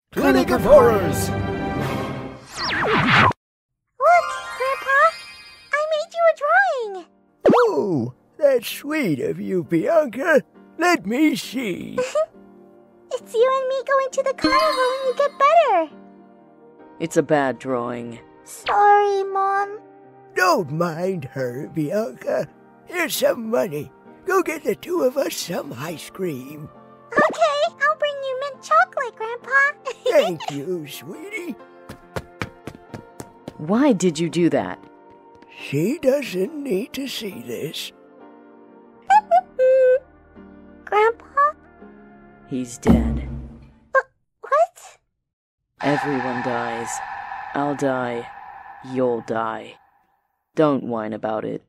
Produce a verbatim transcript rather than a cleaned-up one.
Clinic of Horrors! Look, Grandpa! I made you a drawing! Oh, that's sweet of you, Bianca. Let me see. It's you and me going to the carnival when you get better. It's a bad drawing. Sorry, Mom. Don't mind her, Bianca. Here's some money. Go get the two of us some ice cream. Okay, I'll bring you mint chocolate, Grandpa. Thank you, sweetie. Why did you do that? She doesn't need to see this. Grandpa? He's dead. Uh, what? Everyone dies. I'll die. You'll die. Don't whine about it.